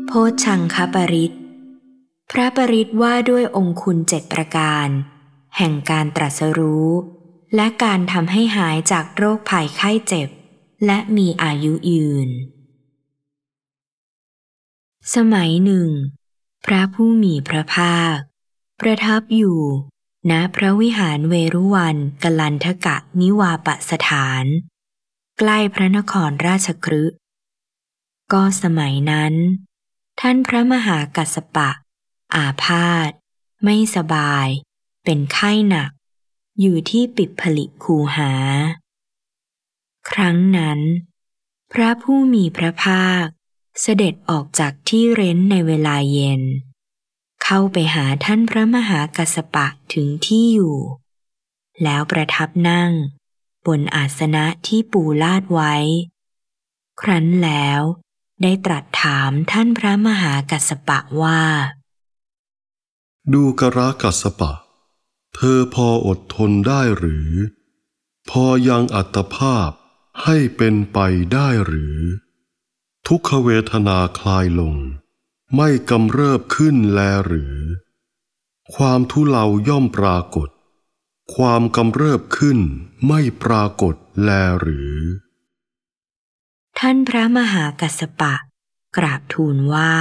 โพชฌังคปริตพระปริตว่าด้วยองคุณ7ประการแห่งการตรัสรู้และการทำให้หายจากโรคภัยไข้เจ็บและมีอายุยืนสมัยหนึ่งพระผู้มีพระภาคประทับอยู่ณพระวิหารเวรุวันกลันทกะนิวาปสถานใกล้พระนครราชคฤห์ก็สมัยนั้นท่านพระมหากัสสปะอาพาธไม่สบายเป็นไข้หนักอยู่ที่ปิปผลิคูหาครั้งนั้นพระผู้มีพระภาคเสด็จออกจากที่เร้นในเวลาเย็นเข้าไปหาท่านพระมหากัสสปะถึงที่อยู่แล้วประทับนั่งบนอาสนะที่ปูลาดไว้ครั้นแล้วได้ตรัสถามท่านพระมหากัสสปะว่าดูกรกัสสปะเธอพออดทนได้หรือพอยังอัตภาพให้เป็นไปได้หรือทุกขเวทนาคลายลงไม่กำเริบขึ้นแลหรือความทุเลาย่อมปรากฏความกำเริบขึ้นไม่ปรากฏแลหรือท่านพระมหากัสสปะกราบทูลว่า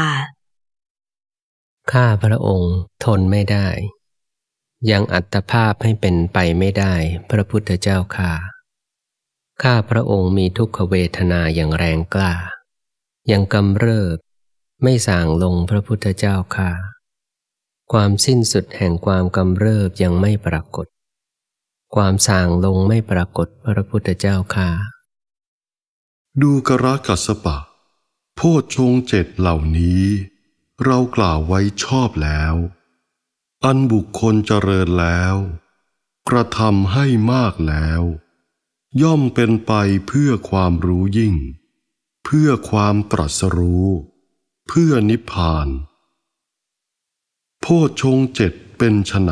ข้าพระองค์ทนไม่ได้ยังอัตภาพให้เป็นไปไม่ได้พระพุทธเจ้าข้าพระองค์มีทุกขเวทนาอย่างแรงกล้ายังกำเริบไม่ส่างลงพระพุทธเจ้าข้าความสิ้นสุดแห่งความกำเริบยังไม่ปรากฏความส่างลงไม่ปรากฏพระพุทธเจ้าข้าดูกรกัสสปะโพชฌงค์7เหล่านี้เรากล่าวไว้ชอบแล้วอันบุคคลเจริญแล้วกระทำให้มากแล้วย่อมเป็นไปเพื่อความรู้ยิ่งเพื่อความตรัสรู้เพื่อนิพพานโพชฌงค์7เป็นไฉน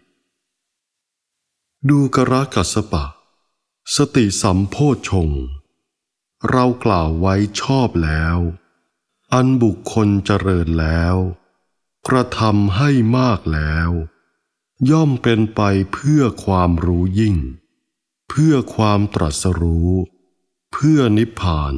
ดูกรกัสสปะสติสัมโพชฌงค์เรากล่าวไว้ชอบแล้วอันบุคคลเจริญแล้วกระทำให้มากแล้วย่อมเป็นไปเพื่อความรู้ยิ่งเพื่อความตรัสรู้เพื่อนิพพาน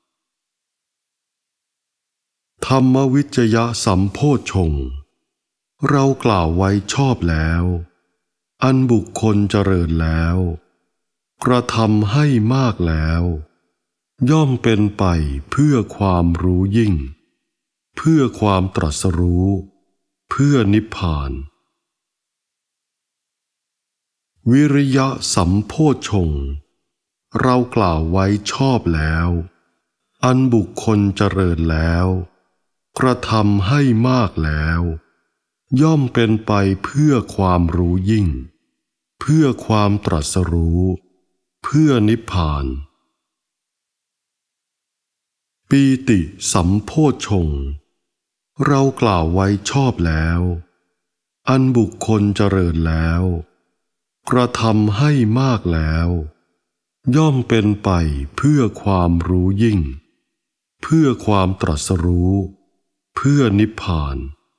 ธรรมวิจยะสัมโพชฌงค์เรากล่าวไว้ชอบแล้วอันบุคคลเจริญแล้วกระทำให้มากแล้วย่อมเป็นไปเพื่อความรู้ยิ่งเพื่อความตรัสรู้เพื่อนิพพานวิริยะสัมโพชฌงค์เรากล่าวไว้ชอบแล้วอันบุคคลเจริญแล้วกระทำให้มากแล้วย่อมเป็นไปเพื่อความรู้ยิ่งเพื่อความตรัสรู้เพื่อนิพพานปีติสัมโพชฌงค์เรากล่าวไว้ชอบแล้วอันบุคคลเจริญแล้วกระทำให้มากแล้วย่อมเป็นไปเพื่อความรู้ยิ่งเพื่อความตรัสรู้เพื่อนิพพาน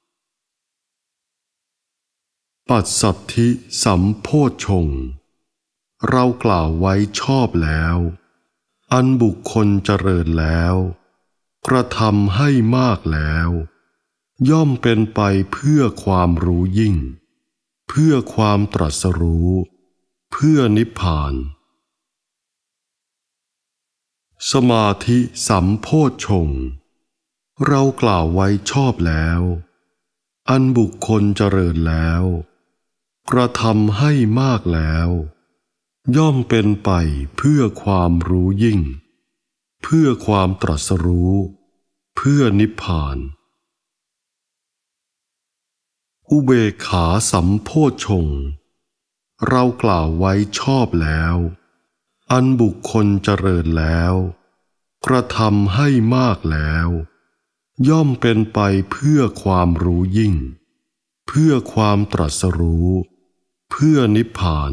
ปัสสัทธิสัมโพชฌงค์เรากล่าวไว้ชอบแล้วอันบุคคลเจริญแล้วกระทำให้มากแล้วย่อมเป็นไปเพื่อความรู้ยิ่งเพื่อความตรัสรู้เพื่อนิพพานสมาธิสัมโพชฌงค์เรากล่าวไว้ชอบแล้วอันบุคคลเจริญแล้วกระทำให้มากแล้วย่อมเป็นไปเพื่อความรู้ยิ่งเพื่อความตรัสรู้เพื่อนิพพานอุเบกขาสัมโพชฌงค์เรากล่าวไว้ชอบแล้วอันบุคคลเจริญแล้วกระทำให้มากแล้วย่อมเป็นไปเพื่อความรู้ยิ่งเพื่อความตรัสรู้เพื่อนิพพาน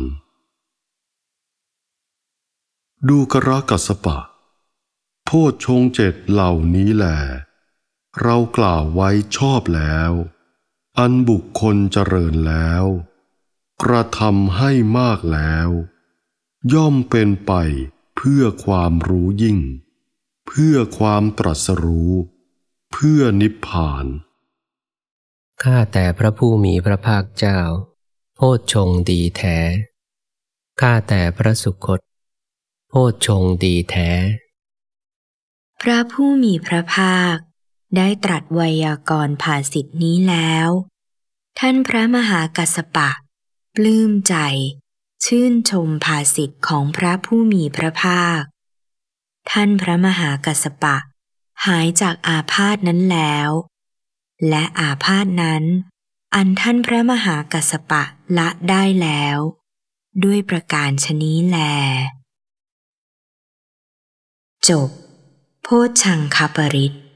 ดูกรกัสสปะโพชฌงค์7เหล่านี้แลเรากล่าวไว้ชอบแล้วอันบุคคลเจริญแล้วกระทำให้มากแล้วย่อมเป็นไปเพื่อความรู้ยิ่งเพื่อความตรัสรู้เพื่อนิพพานข้าแต่พระผู้มีพระภาคเจ้าโพชฌงค์ดีแท้ข้าแต่พระสุคตโพชฌงค์ดีแท้พระผู้มีพระภาคได้ตรัสไวยากรณ์ภาษิตนี้แล้วท่านพระมหากัสสปะปลื้มใจชื่นชมภาษิตของพระผู้มีพระภาคท่านพระมหากัสสปะหายจากอาพาธนั้นแล้วและอาพาธนั้นอันท่านพระมหากัสสปะละได้แล้วด้วยประการฉนี้แลจบโพชฌังคปริต